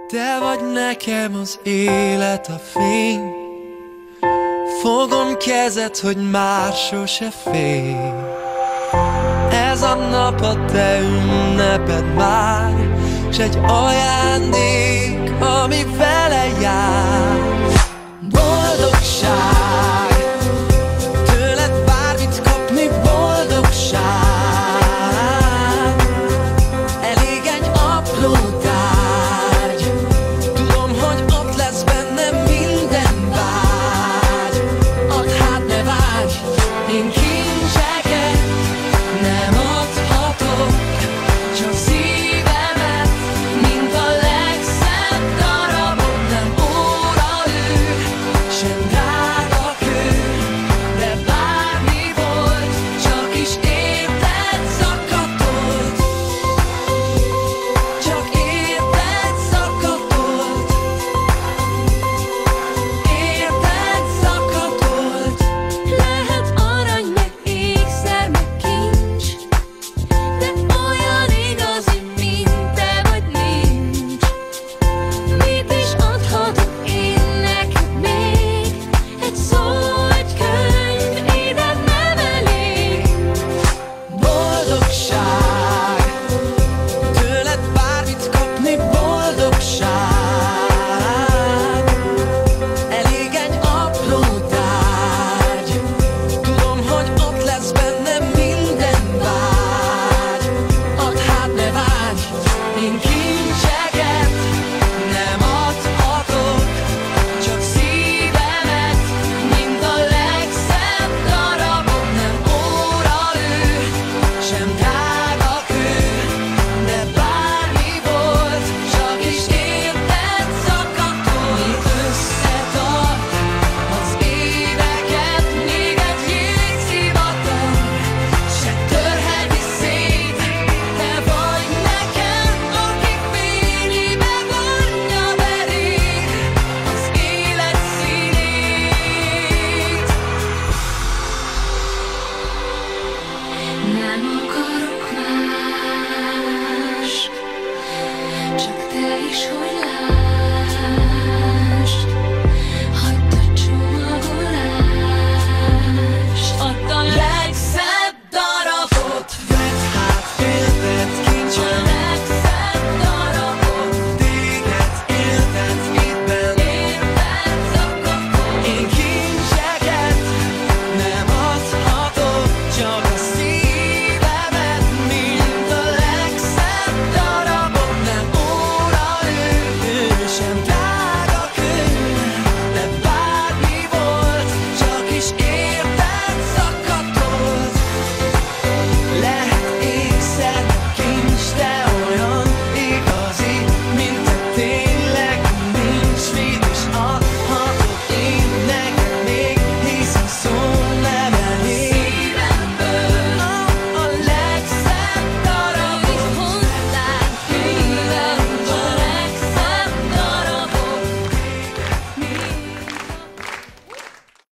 Te vagy nekem az élet, a fény. Fogom kezed, hogy már sose félj. Ez a nap a te ünneped már, s egy ajándék, ami vele jár. Boldogság, tőled bármit kapni, boldogság. Elég egy apró tárgy, tudom, hogy ott lesz bennem minden vágy. Add hát, ne vágy, én kincseket nem adhatok, csak szívemet, mint a legszebb darabot. Nem óra ő, sem drága kő, de bármi volt, csak is érted szakadott. Csak érted szakadott. Érted szakadott. Lehet arany, meg ékszer, meg kincs, de olyan igazi, mint te vagy, nincs. Mit is adhatok én neked még? Egy szó, egy könyv, éded nem elég. Boldogság, tőled bármit kapni, boldogság. Elég egy apró tárgy, tudom, hogy ott lesz bennem minden vágy. Add hát, ne vágy, én kincseket nem adhatok, csak szívemet, mint a legszebb darabot. Nem óra ő, sem drága kő, de bármi volt, csak is érted szakadott. Mi összetart az éveket, még egy jégzivatar se törheti szét. Te vagy nekem, aki fényébe vonja beléd az élet színét. Nem akarok más, csak te is, hogy